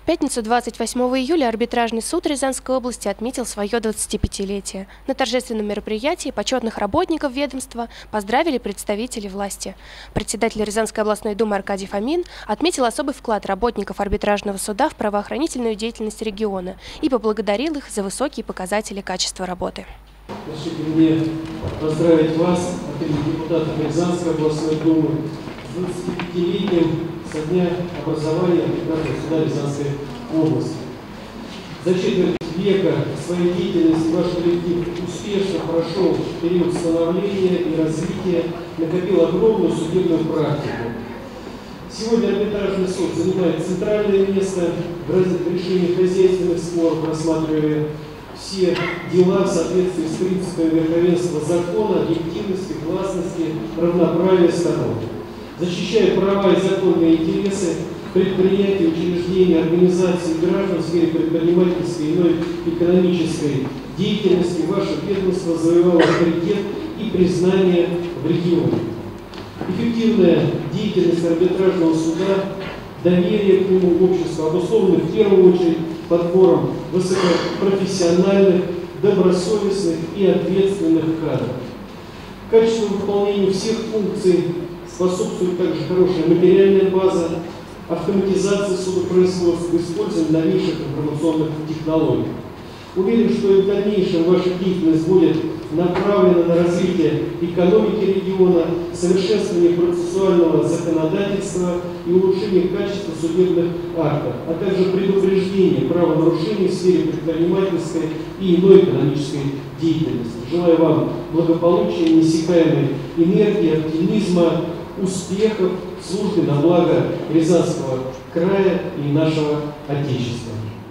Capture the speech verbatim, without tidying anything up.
пятницу двадцать восьмого июля арбитражный суд Рязанской области отметил свое двадцатипятилетие. На торжественном мероприятии почетных работников ведомства поздравили представители власти. Председатель Рязанской областной думы Аркадий Фомин отметил особый вклад работников арбитражного суда в правоохранительную деятельность региона и поблагодарил их за высокие показатели качества работы. Разрешите мне поздравить вас от имени депутатов Рязанской областной думы с двадцатипятилетием со дня образования арбитражного суда Рязанской области. За четверть века своей деятельности ваш коллектив успешно прошел период становления и развития, накопил огромную судебную практику. Сегодня арбитражный суд занимает центральное место в решении хозяйственных споров, рассматривая все дела в соответствии с принципами верховенства закона, объективности, гласности, равноправия сторон. Защищая права и законные интересы предприятий, учреждений, организаций и граждан в сфере предпринимательской и иной экономической деятельности, ваше ведомство завоевало авторитет и признание в регионе. Эффективная деятельность арбитражного суда, доверие к нему общества обусловлено в первую очередь подбором высокопрофессиональных, добросовестных и ответственных кадров. Качественному выполнению всех функций способствует также хорошая материальная база, автоматизация судопроизводства, использование новейших информационных технологий. Уверен, что и в дальнейшем ваша деятельность будет направлена на развитие экономики региона, совершенствование процессуального законодательства и улучшение качества судебных актов, а также предупреждение правонарушений в сфере предпринимательской и иной экономической деятельности. Желаю вам благополучия, неиссякаемой энергии, оптимизма, успехов в службе на благо Рязанского края и нашего Отечества.